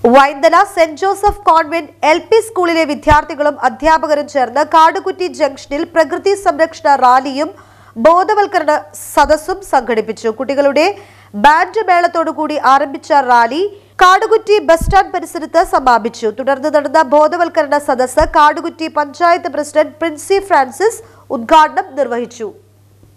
Vainthala Saint Joseph convent LP സ്കൂളിലെ വിദ്യാർത്ഥികളും അധ്യാപകരും ചേർന്ന് കാടുകുറ്റി ജംഗ്ഷനിൽ പ്രകൃതി സംരക്ഷണ റാലിയും ബോധവൽക്കരണ സദസ്സും സംഘടിപ്പിച്ചു. കുട്ടികളുടെ ബാൻഡ് മേളത്തോടുകൂടി ആരംഭിച്ച റാലി കാടുകുറ്റി ബസ് സ്റ്റാൻഡ് പരിസരത്ത് സമാപിച്ചു. തുടർന്ന് നടന്ന ബോധവൽക്കരണ സദസ്സ് കാടുകുറ്റി പഞ്ചായത്ത് പ്രസിഡന്റ് പ്രിൻസി ഫ്രാൻസിസ് ഉദ്ഘാടനം നിർവഹിച്ചു.